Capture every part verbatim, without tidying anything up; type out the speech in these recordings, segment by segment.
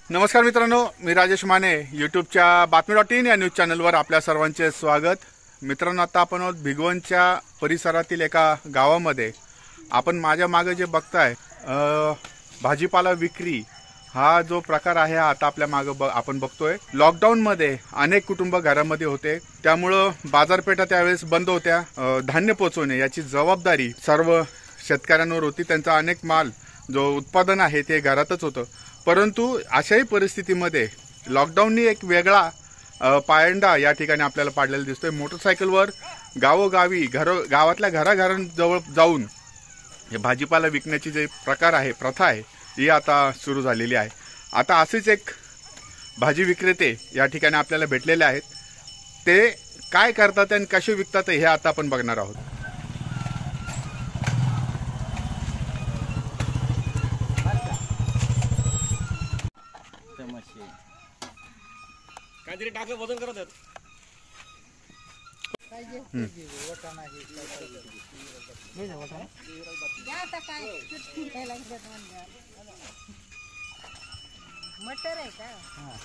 नमस्कार मित्रांनो, मी राजेश माने यूट्यूबच्या बातमी डॉट इन या न्यूज चॅनलवर आपल्या सर्वांचे स्वागत। मित्रांनो, आता आपण भिगवणच्या परिसरातील एका गावामध्ये आपण माझ्या मागे जे बघताय भाजीपाला विक्री हा जो प्रकार आहे आता आपल्या मागे आपण बघतोय। लॉकडाऊन मध्ये अनेक कुटुंब घरामध्ये होते, त्यामुळे बाजारपेठा त्यावेळेस बंद होत्या। धान्य पोहोचवणे याची जबाबदारी सर्व शेतकऱ्यांवर होती। त्यांचा अनेक माल जो उत्पादन आहे ते घरातच होतं, परंतु अशाही परिस्थितीमध्ये लॉकडाऊननी एक वेगळा पायंडा या ठिकाणी आपल्याला पाडलेला दिसतोय। मोटरसायकलवर गावोगावी घर गावातल्या घराघरांजवळ जाऊन हे भाजीपाला विकण्याची जे प्रकार आहे, प्रथा आहे, ही आता सुरू झालेली आहे। आता असेच एक भाजी विक्रेते या ठिकाणी आपल्याला भेटलेले आहेत। ते काय करतात आणि कसे विकतात हे आता आपण बघणार आहोत। काहीतरी टाकलं वजन करत आहेत। मटर आहे का?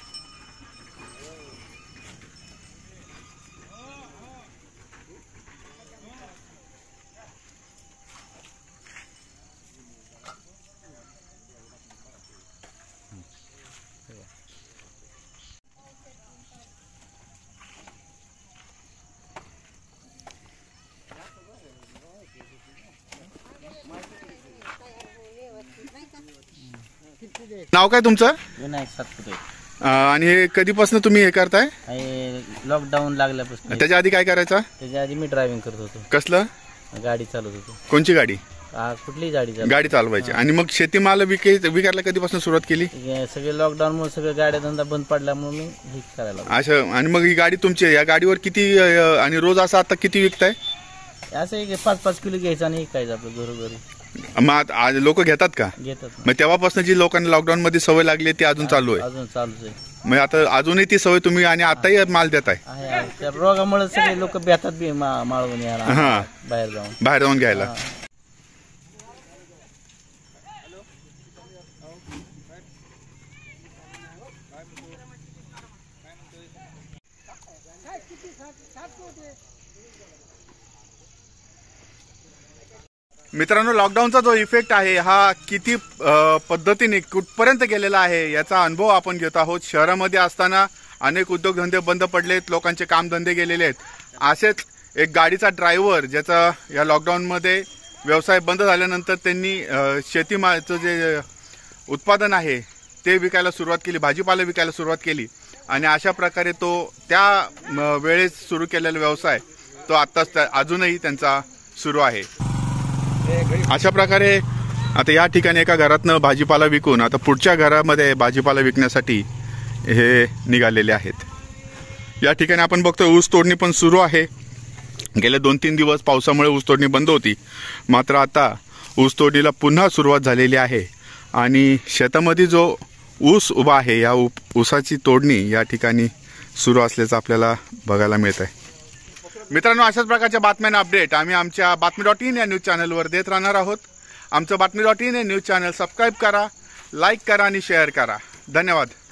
नाव काय तुमचं? विनायक सातपुते। आणि हे कधीपासून तुम्ही हे करताय? लॉकडाऊन लागल्यापासून। त्याच्या आधी काय करायचा? त्याच्या आधी मी ड्रायव्हिंग करत होतो। कसलं? गाडी चालवत होतो। कोणची गाडी? कुठली गाडी? गाडी चालवायची। आणि मग शेतीमाल विके विकायला कधीपासून सुरुवात केली? सगळे लॉकडाऊन मुळे सगळे गाड्या धंदा बंद पडल्यामुळे मी हे करायला लागलो। असं? आणि मग ही गाडी तुमची आहे, या गाडीवर किती आणि रोज असं आता किती विकताय? असं एक पाच पाच किलो घ्यायचं आणि विकायचं आपलं घरोघरी। मग आज लोक घेतात का? घेतात। मग तेव्हापासून जी लोकांना लॉकडाऊन मध्ये सवय लागली ती अजून चालू आहे? अजून चालूच आहे। मग आता अजूनही ती सवय तुम्ही आणि आताही माल देताय? त्या रोगामुळे सगळे लोक बेतात बी माळवून यायला बाहेर जाऊन बाहेर जाऊन घ्यायला। मित्रांनो, लॉकडाऊनचा जो इफेक्ट आहे हा किती पद्धतीने कुठपर्यंत गेलेला आहे याचा अनुभव आपण घेत आहोत। शहरामध्ये असताना अनेक उद्योगधंदे बंद पडलेत, लोकांचे कामधंदे गेलेले आहेत। असेच एक गाडीचा ड्रायव्हर ज्याचा या लॉकडाऊनमध्ये व्यवसाय बंद झाल्यानंतर त्यांनी शेतीमालाचं जे उत्पादन आहे ते विकायला सुरुवात केली, भाजीपाला विकायला सुरुवात केली। आणि अशा प्रकारे तो त्या वेळेस सुरू केलेला व्यवसाय तो आत्ताच अजूनही त्यांचा सुरू आहे। अशा प्रकारे आता या ठिकाणी एका घरातनं भाजीपाला विकून आता पुढच्या घरामध्ये भाजीपाला विकण्यासाठी हे निघालेले आहेत। या ठिकाणी आपण बघतोय ऊस तोडणी पण सुरू आहे। गेले दोन तीन दिवस पावसामुळे ऊस तोडणी बंद होती, मात्र आता ऊस तोडणीला पुन्हा सुरुवात झालेली आहे। आणि शेतामध्ये जो ऊस उभा आहे या ऊसाची तोडणी या ठिकाणी सुरू असल्याचं आपल्याला बघायला मिळत आहे। मित्रांनो, अशाच प्रकारच्या बातम्यांना अपडेट आम्ही आमच्या बातमी डॉट इन या न्यूज चॅनलवर देत राहणार आहोत। आमचं बातमी डॉट इन हे न्यूज चॅनल सबस्क्राईब करा, लाईक करा आणि शेअर करा। धन्यवाद।